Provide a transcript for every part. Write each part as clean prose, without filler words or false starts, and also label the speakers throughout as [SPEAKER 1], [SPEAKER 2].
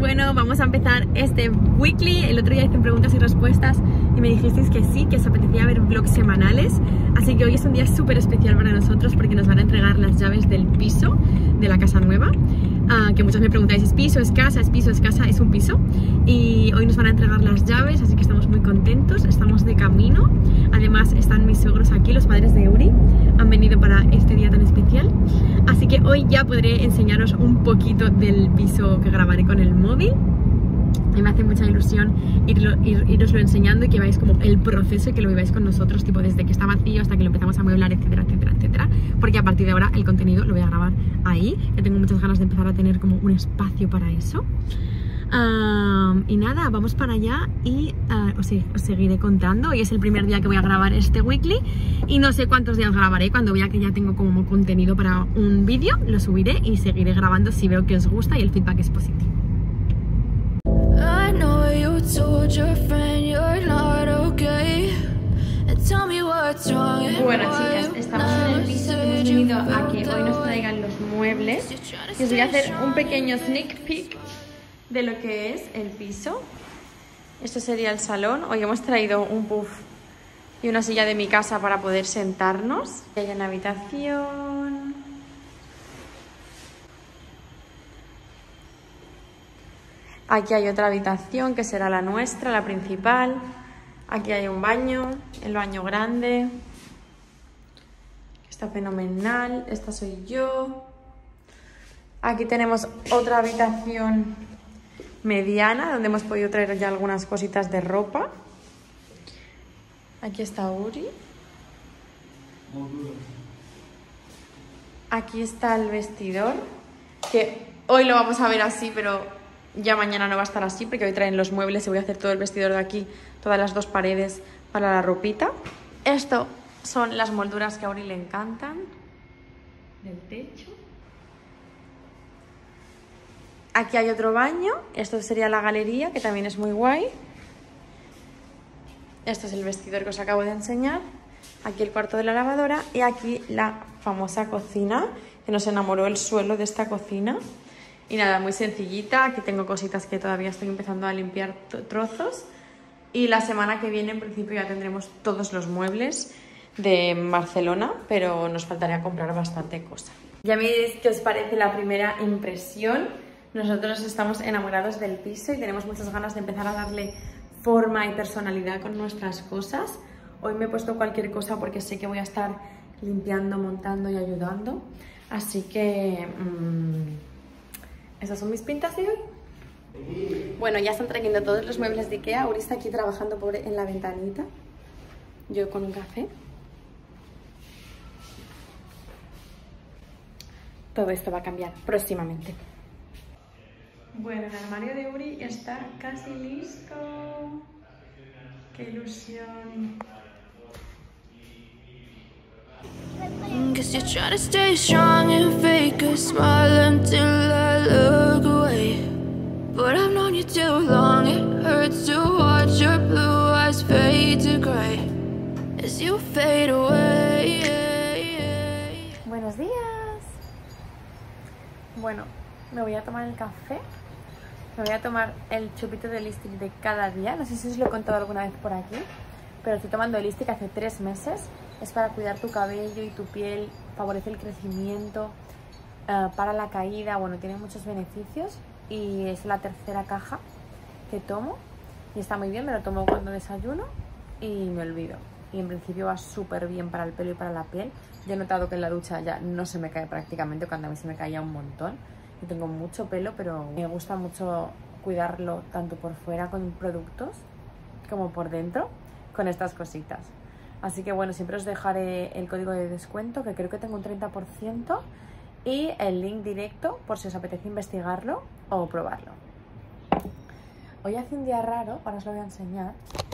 [SPEAKER 1] Bueno, vamos a empezar este weekly. El otro día hice preguntas y respuestas y me dijisteis que sí, que os apetecía ver vlogs semanales. Así que hoy es un día súper especial para nosotros porque nos van a entregar las llaves del piso de la casa nueva. Que muchos me preguntáis, ¿es piso, es casa, es piso, es casa? Es un piso. Y hoy nos van a entregar las llaves, así que estamos muy contentos. Estamos de camino. Además están mis suegros aquí, los padres de Uri. Han venido para este día tan especial. Así que hoy ya podré enseñaros un poquito del piso que grabaré con el móvil. Y me hace mucha ilusión iroslo enseñando y que veáis como el proceso y que lo viváis con nosotros, tipo desde que está vacío hasta que lo empezamos a mueblar, etcétera, etcétera, etcétera. Porque a partir de ahora el contenido lo voy a grabar ahí. Ya tengo muchas ganas de empezar a tener como un espacio para eso. Y nada, vamos para allá y os seguiré contando. Hoy es el primer día que voy a grabar este weekly y no sé cuántos días grabaré. Cuando vea que ya tengo como contenido para un vídeo, lo subiré y seguiré grabando si veo que os gusta y el feedback es positivo. Bueno, chicas, estamos en el piso, hemos venido a que hoy nos traigan los muebles y os voy a hacer un pequeño sneak peek de lo que es el piso. Esto sería el salón. Hoy hemos traído un puff y una silla de mi casa para poder sentarnos. Hay una habitación. Aquí hay otra habitación que será la nuestra, la principal. Aquí hay un baño, el baño grande. Está fenomenal. Esta soy yo. Aquí tenemos otra habitación mediana donde hemos podido traer ya algunas cositas de ropa. Aquí está Uri. Aquí está el vestidor, que hoy lo vamos a ver así, pero ya mañana no va a estar así porque hoy traen los muebles y voy a hacer todo el vestidor de aquí, todas las dos paredes para la ropita. Esto son las molduras que a Uri le encantan del techo. Aquí hay otro baño. Esto sería la galería, que también es muy guay. Esto es el vestidor que os acabo de enseñar. Aquí el cuarto de la lavadora. Y aquí la famosa cocina, que nos enamoró el suelo de esta cocina. Y nada, muy sencillita. Aquí tengo cositas que todavía estoy empezando a limpiar trozos. Y la semana que viene, en principio, ya tendremos todos los muebles de Barcelona, pero nos faltaría comprar bastante cosa. Ya me diréis qué os parece la primera impresión. Nosotros estamos enamorados del piso y tenemos muchas ganas de empezar a darle forma y personalidad con nuestras cosas. Hoy me he puesto cualquier cosa porque sé que voy a estar limpiando, montando y ayudando. Así que esas son mis pintas de hoy. Bueno, ya están trayendo todos los muebles de Ikea. Uri está aquí trabajando en la ventanita. Yo con un café. Todo esto va a cambiar próximamente. Bueno, el armario de Uri está casi listo. ¡Qué ilusión! Guess you're trying to stay strong and fake a smile until I look away. But I've known you too long, it hurts to watch your blue eyes fade to gray as you fade away. Buenos días. Bueno, me voy a tomar el café. Me voy a tomar el chupito de Listic de cada día. No sé si os lo he contado alguna vez por aquí, pero estoy tomando el Listic hace 3 meses. Es para cuidar tu cabello y tu piel, favorece el crecimiento, para la caída. Bueno, tiene muchos beneficios y es la 3ª caja que tomo. Y está muy bien, me lo tomo cuando desayuno y me olvido. Y en principio va súper bien para el pelo y para la piel. Yo he notado que en la ducha ya no se me cae prácticamente, cuando a mí se me caía un montón. Yo tengo mucho pelo, pero me gusta mucho cuidarlo tanto por fuera con productos como por dentro con estas cositas. Así que bueno, siempre os dejaré el código de descuento, que creo que tengo un 30%, y el link directo por si os apetece investigarlo o probarlo. Hoy hace un día raro, ahora os lo voy a enseñar.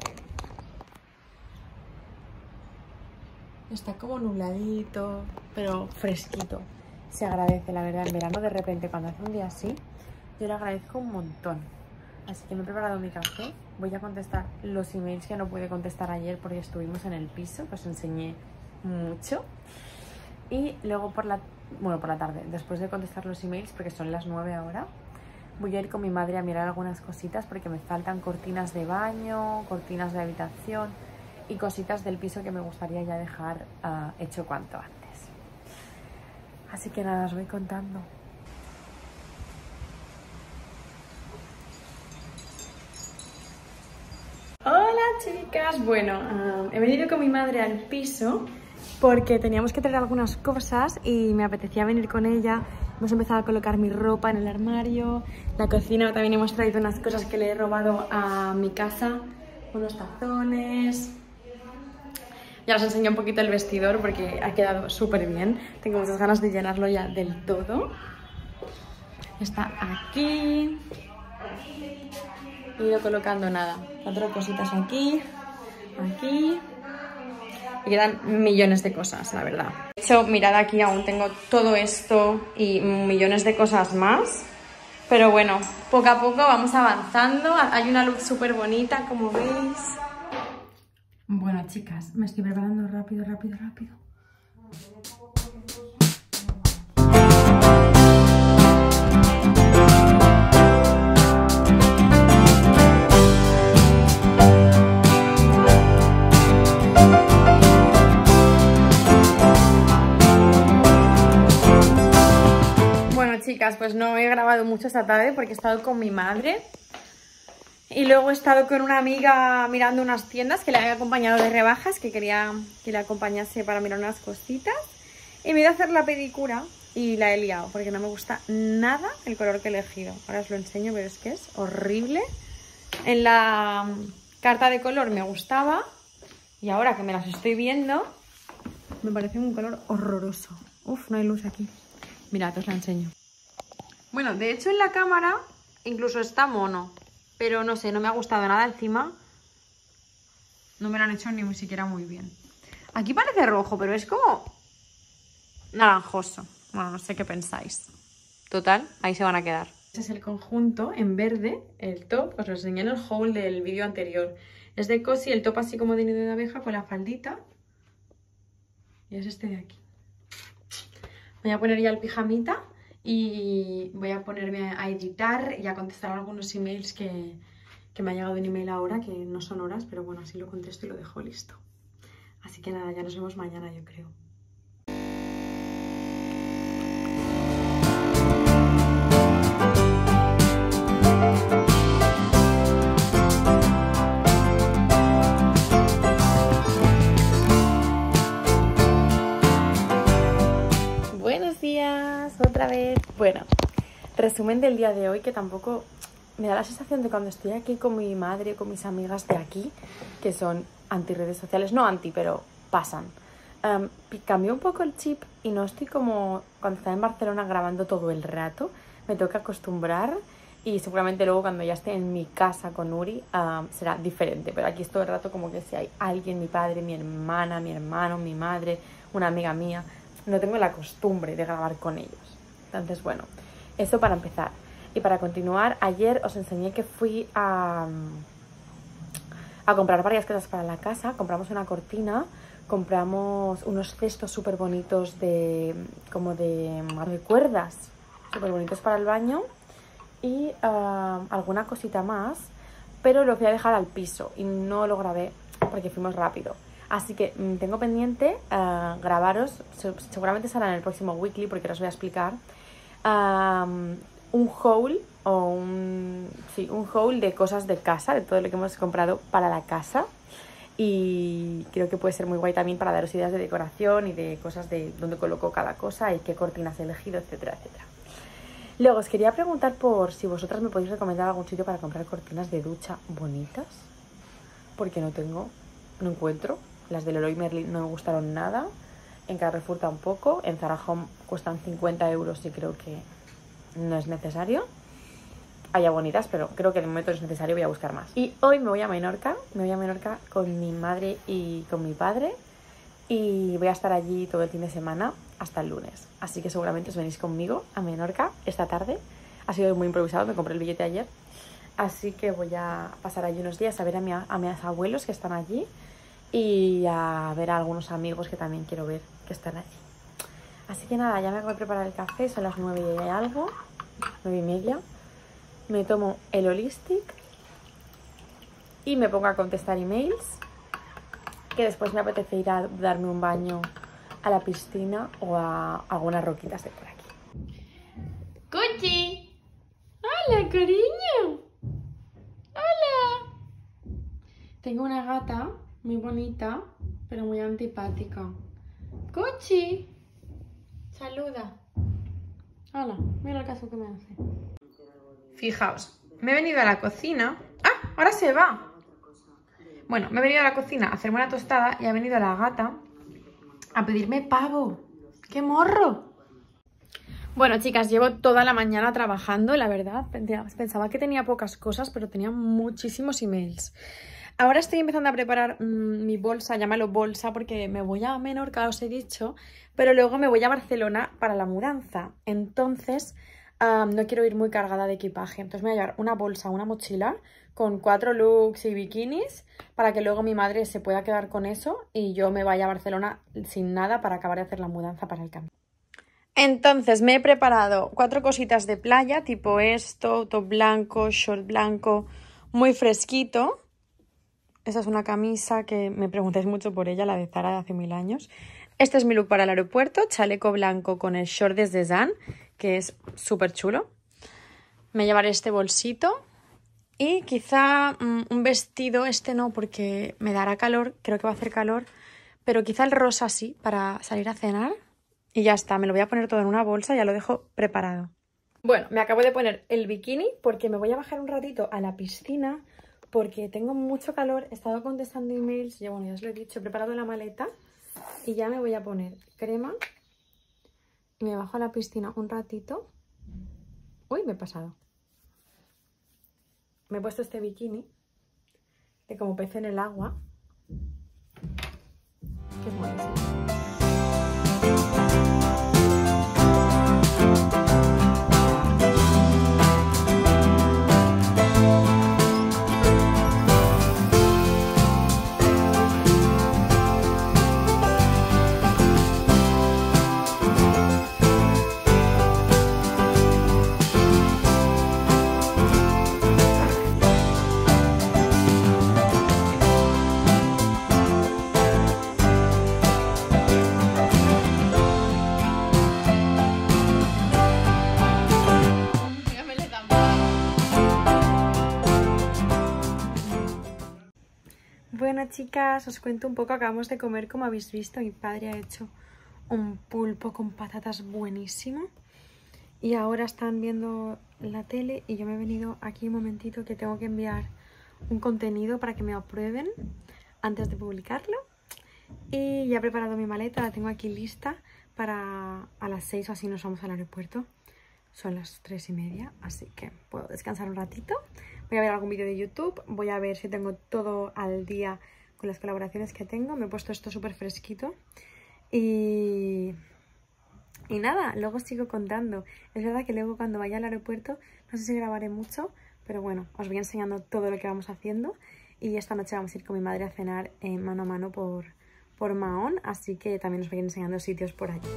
[SPEAKER 1] Está como nubladito, pero fresquito. Se agradece, la verdad. En verano, de repente, cuando hace un día así, yo le agradezco un montón. Así que me he preparado mi café. Voy a contestar los emails que no pude contestar ayer porque estuvimos en el piso, que os enseñé mucho. Y luego por la tarde, después de contestar los emails, porque son las 9 ahora,
[SPEAKER 2] voy a ir con mi madre a mirar algunas cositas porque me faltan cortinas de baño, cortinas de habitación y cositas del piso que me gustaría ya dejar hecho cuanto antes. Así que nada, os voy contando. Hola chicas, bueno, he venido con mi madre al piso porque teníamos que traer algunas cosas y me apetecía venir con ella. Hemos empezado a colocar mi ropa en el armario, la cocina también hemos traído unas cosas que le he robado a mi casa, unos tazones. Ya os enseño un poquito el vestidor porque ha quedado súper bien, tengo muchas ganas de llenarlo ya del todo. Está aquí. He ido colocando nada, 4 cositas aquí, aquí, y quedan millones de cosas, la verdad. De hecho, mirad aquí, aún tengo todo esto y millones de cosas más, pero bueno, poco a poco vamos avanzando. Hay una luz súper bonita, como veis. Bueno, chicas, me estoy preparando rápido. Chicas, pues no he grabado mucho esta tarde porque he estado con mi madre y luego he estado con una amiga mirando unas tiendas que le había acompañado de rebajas, que quería que le acompañase para mirar unas cositas, y me he ido a hacer la pedicura y la he liado porque no me gusta nada el color que he elegido. Ahora os lo enseño, pero es que es horrible. En la carta de color me gustaba y ahora que me las estoy viendo me parece un color horroroso. Uf, no hay luz aquí. Mirad, os la enseño. Bueno, de hecho en la cámara incluso está mono, pero no sé, no me ha gustado nada encima. No me lo han hecho ni siquiera muy bien. Aquí parece rojo, pero es como naranjoso. Bueno, no sé qué pensáis. Total, ahí se van a quedar. Este es el conjunto en verde, el top. Os lo enseñé en el haul del vídeo anterior. Es de Cosi, el top así como de nido de abeja con la faldita. Y es este de aquí. Voy a poner ya el pijamita. Y voy a ponerme a editar y a contestar algunos emails que me ha llegado un email ahora, que no son horas, pero bueno, así lo contesto y lo dejo listo. Así que nada, ya nos vemos mañana, yo creo. Buenos días, otra vez. Bueno, resumen del día de hoy, que tampoco me da la sensación de cuando estoy aquí con mi madre, con mis amigas de aquí, que son anti redes sociales, no anti, pero pasan. Cambió un poco el chip y no estoy como cuando estaba en Barcelona grabando todo el rato. Me tengo que acostumbrar y seguramente luego cuando ya esté en mi casa con Uri será diferente. Pero aquí es todo el rato como que si hay alguien, mi padre, mi hermana, mi hermano, mi madre, una amiga mía, no tengo la costumbre de grabar con ellos. Entonces, bueno, eso para empezar. Y para continuar, ayer os enseñé que fui a comprar varias cosas para la casa. Compramos una cortina, compramos unos cestos súper bonitos de cuerdas, súper bonitos para el baño, y alguna cosita más, pero lo fui a dejar al piso y no lo grabé porque fuimos rápido. Así que tengo pendiente grabaros, seguramente será en el próximo weekly porque os voy a explicar, un haul un haul de cosas de casa, de todo lo que hemos comprado para la casa, y creo que puede ser muy guay también para daros ideas de decoración y de cosas de dónde coloco cada cosa y qué cortinas he elegido, etcétera, etcétera. Luego os quería preguntar por si vosotras me podéis recomendar algún sitio para comprar cortinas de ducha bonitas, porque no encuentro. Las de Leroy Merlin no me gustaron nada, en Carrefour tampoco, en Zara Home cuestan 50 euros y creo que no es necesario. Haya bonitas, pero creo que de momento no es necesario, voy a buscar más. Y hoy me voy a Menorca con mi madre y con mi padre, y voy a estar allí todo el fin de semana hasta el lunes. Así que seguramente os venís conmigo a Menorca esta tarde. Ha sido muy improvisado, me compré el billete ayer. Así que voy a pasar allí unos días a ver a mis abuelos que están allí y a ver a algunos amigos que también quiero ver que están allí. Así que nada, ya me voy a preparar el café, son las 9 y algo, 9:30. me tomo el Holistic y me pongo a contestar emails, que después me apetece ir a darme un baño a la piscina o a algunas roquitas de por aquí. ¡Cuchi! ¡Hola, cariño! ¡Hola! Tengo una gata muy bonita, pero muy antipática. ¡Cuchi! Saluda. Hola, mira el caso que me hace. Fijaos, me he venido a la cocina. ¡Ah! ¡Ahora se va! Bueno, me he venido a la cocina a hacerme una tostada y ha venido la gata a pedirme pavo. ¡Qué morro! Bueno, chicas, llevo toda la mañana trabajando, la verdad. Pensaba que tenía pocas cosas, pero tenía muchísimos emails. Ahora estoy empezando a preparar mi bolsa, llámalo bolsa, porque me voy a Menorca, os he dicho, pero luego me voy a Barcelona para la mudanza. Entonces, no quiero ir muy cargada de equipaje. Entonces me voy a llevar una bolsa, una mochila con 4 looks y bikinis para que luego mi madre se pueda quedar con eso y yo me vaya a Barcelona sin nada para acabar de hacer la mudanza para el cambio. Entonces me he preparado 4 cositas de playa, tipo esto, top blanco, short blanco, muy fresquito. Esa es una camisa que me preguntáis mucho por ella, la de Zara de hace 1000 años. Este es mi look para el aeropuerto, chaleco blanco con el short de Zan, que es súper chulo. Me llevaré este bolsito y quizá un vestido, este no porque me dará calor, creo que va a hacer calor, pero quizá el rosa sí para salir a cenar. Y ya está, me lo voy a poner todo en una bolsa, ya lo dejo preparado. Bueno, me acabo de poner el bikini porque me voy a bajar un ratito a la piscina porque tengo mucho calor, he estado contestando emails, ya bueno, ya os lo he dicho, he preparado la maleta y ya me voy a poner crema y me bajo a la piscina un ratito. Uy, me he pasado. Me he puesto este bikini de como pez en el agua, que es buenísimo. Bueno, chicas, os cuento un poco. Acabamos de comer, como habéis visto. Mi padre ha hecho un pulpo con patatas buenísimo. Y ahora están viendo la tele y yo me he venido aquí un momentito que tengo que enviar un contenido para que me aprueben antes de publicarlo. Y ya he preparado mi maleta, la tengo aquí lista para a las 6 o así nos vamos al aeropuerto. Son las 3:30, así que puedo descansar un ratito. Voy a ver algún vídeo de YouTube, voy a ver si tengo todo al día con las colaboraciones que tengo. Me he puesto esto súper fresquito y nada, luego sigo contando. Es verdad que luego cuando vaya al aeropuerto no sé si grabaré mucho, pero bueno, os voy enseñando todo lo que vamos haciendo. Y esta noche vamos a ir con mi madre a cenar mano a mano por Mahón, así que también os voy a ir enseñando sitios por allí.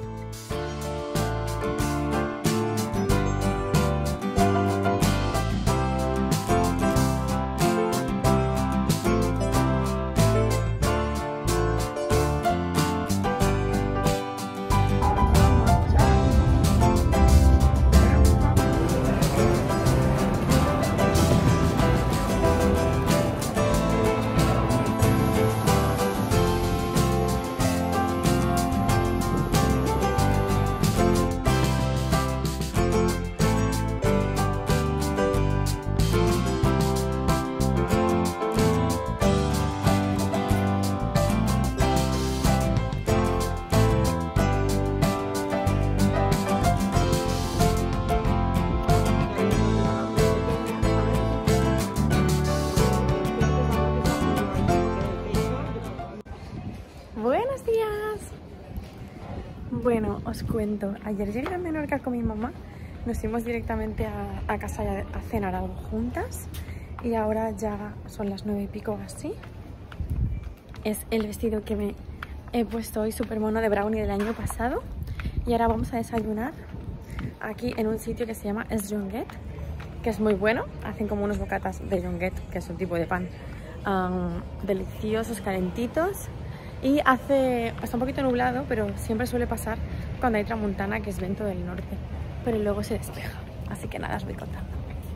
[SPEAKER 2] Buenos días. Bueno, os cuento. Ayer llegué a Menorca con mi mamá. Nos fuimos directamente a casa a cenar algo juntas. Y ahora ya son las 9 y pico así. Es el vestido que me he puesto hoy, súper mono, de brownie del año pasado. Y ahora vamos a desayunar aquí en un sitio que se llama Esjonget, que es muy bueno. Hacen como unos bocatas de jonguet, que es un tipo de pan deliciosos, calentitos. Y está un poquito nublado, pero siempre suele pasar cuando hay tramontana, que es viento del norte. Pero luego se despeja, así que nada, os voy contando.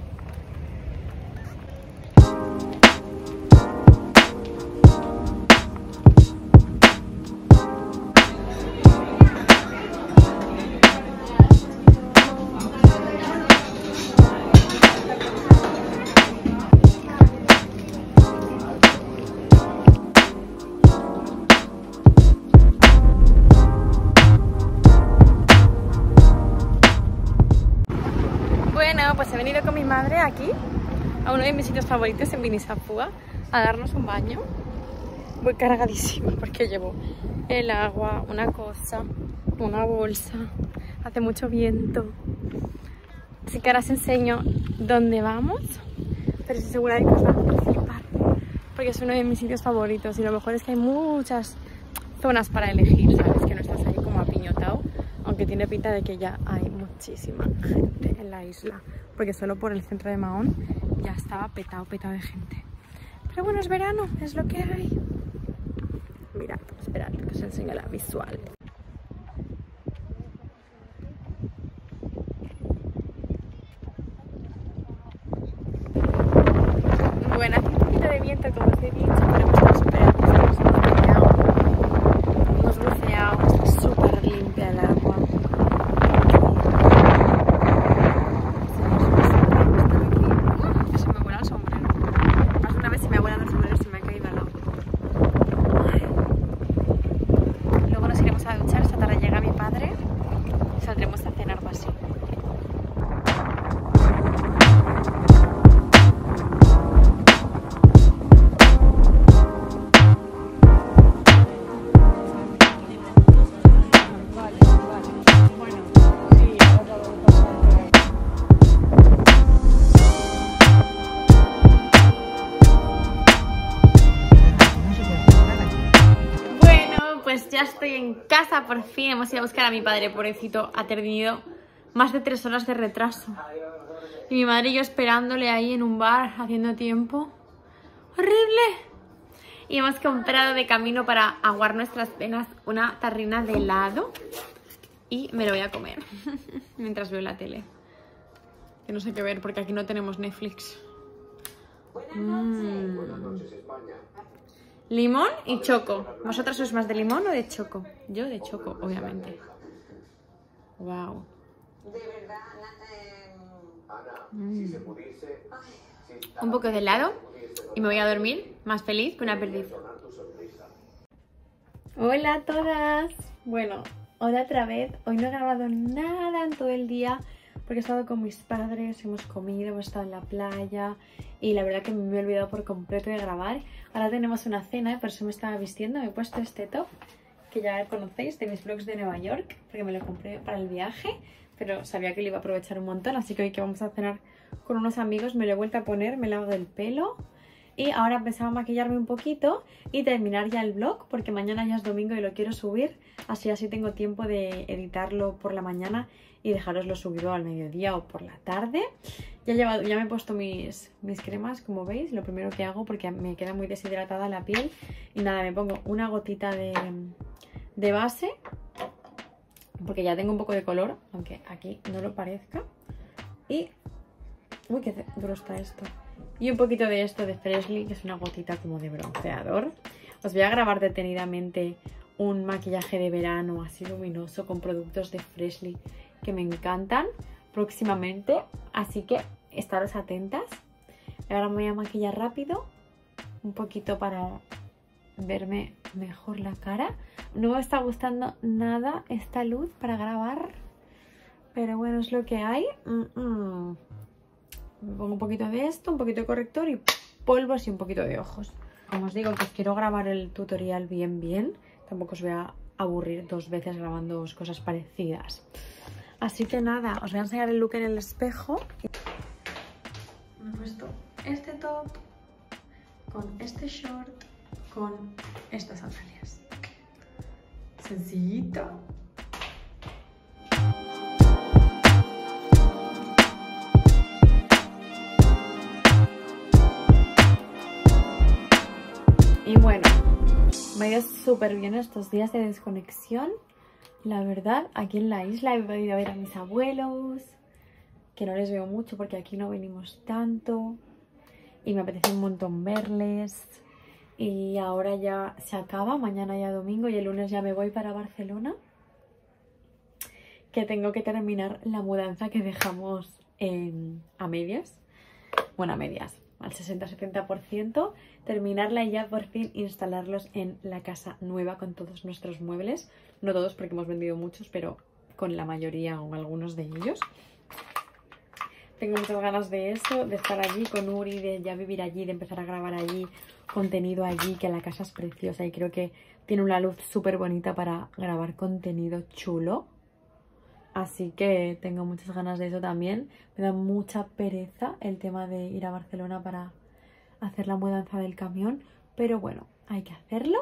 [SPEAKER 2] Pues he venido con mi madre aquí a uno de mis sitios favoritos en Binisapua a darnos un baño. Voy cargadísima porque llevo el agua, una cosa, una bolsa, hace mucho viento. Así que ahora os enseño dónde vamos, pero estoy segura de que os va a flipar porque es uno de mis sitios favoritos y lo mejor es que hay muchas zonas para elegir, ¿sabes? Que no estás ahí como apiñotado, aunque tiene pinta de que ya hay muchísima gente en la isla, porque solo por el centro de Mahón ya estaba petado de gente. Pero bueno, es verano, es lo que hay. Mirad, esperad que os enseñe la visual. Bueno, hace un poquito de viento, como os he dicho, pero hemos estado súper a gusto, hemos buceado, está súper limpia el agua. Pues ya estoy en casa, por fin. Hemos ido a buscar a mi padre, pobrecito. Ha tenido más de 3 horas de retraso. Y mi madre y yo esperándole ahí en un bar, haciendo tiempo. ¡Horrible! Y hemos comprado de camino para aguar nuestras penas una tarrina de helado. Y me lo voy a comer mientras veo la tele. Que no sé qué ver porque aquí no tenemos Netflix.
[SPEAKER 3] Buenas noches, España.
[SPEAKER 2] Limón y choco. ¿Vosotros sois más de limón o de choco? Yo de choco, obviamente. Wow.
[SPEAKER 3] De verdad, Ana, si se pudiese...
[SPEAKER 2] Un poco de helado y me voy a dormir más feliz que una perdiz. Hola a todas. Bueno, hola otra vez. Hoy no he grabado nada en todo el día porque he estado con mis padres, hemos comido, hemos estado en la playa y la verdad que me he olvidado por completo de grabar. Ahora tenemos una cena, por eso me estaba vistiendo. Me he puesto este top que ya conocéis de mis vlogs de Nueva York porque me lo compré para el viaje, pero sabía que lo iba a aprovechar un montón, así que hoy que vamos a cenar con unos amigos me lo he vuelto a poner, me he lavado el pelo y ahora pensaba maquillarme un poquito y terminar ya el vlog porque mañana ya es domingo y lo quiero subir, así tengo tiempo de editarlo por la mañana y dejaroslo subido al mediodía o por la tarde. Ya me he puesto mis cremas, como veis, lo primero que hago porque me queda muy deshidratada la piel. Y nada, me pongo una gotita de base, porque ya tengo un poco de color, aunque aquí no lo parezca. Y... uy, qué duro está esto. Y un poquito de esto de Freshly, que es una gotita como de bronceador. Os voy a grabar detenidamente un maquillaje de verano así luminoso con productos de Freshly que me encantan próximamente, así que estaros atentas. Ahora me voy a maquillar rápido un poquito para verme mejor la cara. No me está gustando nada esta luz para grabar, pero bueno, es lo que hay. Me pongo un poquito de esto, un poquito de corrector y polvos y un poquito de ojos. Como os digo, que os quiero grabar el tutorial bien, tampoco os voy a aburrir 2 veces grabando cosas parecidas. Así que nada, os voy a enseñar el look en el espejo. Me he puesto este top con este short con estas sandalias. Sencillito. Y bueno, me ha ido súper bien estos días de desconexión. La verdad, aquí en la isla he podido ver a mis abuelos, que no les veo mucho porque aquí no venimos tanto. Y me apetece un montón verles. Y ahora ya se acaba, mañana ya domingo y el lunes ya me voy para Barcelona. Que tengo que terminar la mudanza que dejamos a medias. Bueno, a medias, al 60-70%. Terminarla y ya por fin instalarlos en la casa nueva con todos nuestros muebles. No todos porque hemos vendido muchos, pero con la mayoría o algunos de ellos. Tengo muchas ganas de eso, de estar allí con Uri, de ya vivir allí, de empezar a grabar allí, contenido allí, que la casa es preciosa y creo que tiene una luz súper bonita para grabar contenido chulo. Así que tengo muchas ganas de eso también. Me da mucha pereza el tema de ir a Barcelona para hacer la mudanza del camión, pero bueno, hay que hacerlo.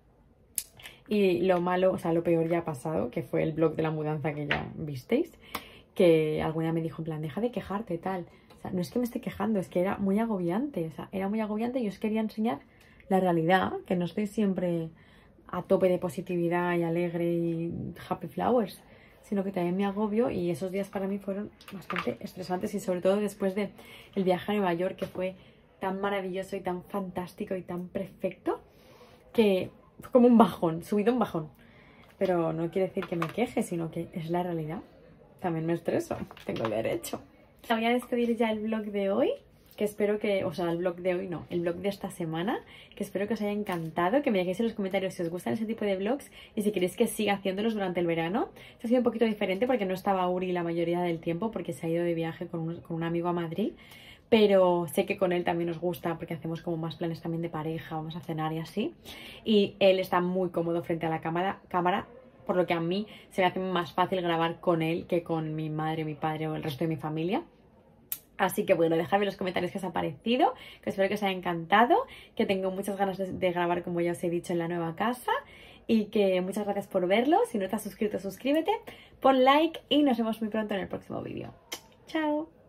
[SPEAKER 2] Y lo malo, o sea, lo peor ya ha pasado, que fue el vlog de la mudanza que ya visteis. Que alguna me dijo en plan, deja de quejarte, tal. O sea, no es que me esté quejando, es que era muy agobiante. O sea, era muy agobiante y os quería enseñar la realidad, que no estoy siempre a tope de positividad y alegre y happy flowers, sino que también me agobio y esos días para mí fueron bastante estresantes y sobre todo después del viaje a Nueva York, que fue tan maravilloso y tan fantástico y tan perfecto, que fue como un bajón, subido un bajón. Pero no quiere decir que me queje, sino que es la realidad. También me estreso, tengo derecho. Voy a despedir ya el vlog de hoy, que espero que, o sea, el vlog de hoy no, el vlog de esta semana, que espero que os haya encantado, que me dejéis en los comentarios si os gustan ese tipo de vlogs y si queréis que siga haciéndolos durante el verano. Esto ha sido un poquito diferente porque no estaba Uri la mayoría del tiempo porque se ha ido de viaje con un amigo a Madrid, pero sé que con él también os gusta porque hacemos como más planes también de pareja, vamos a cenar y así, y él está muy cómodo frente a la cámara, por lo que a mí se me hace más fácil grabar con él que con mi madre, mi padre o el resto de mi familia. Así que bueno, dejadme en los comentarios qué os ha parecido, que espero que os haya encantado, que tengo muchas ganas de grabar como ya os he dicho en la nueva casa y que muchas gracias por verlo. Si no estás suscrito, suscríbete, pon like y nos vemos muy pronto en el próximo vídeo. ¡Chao!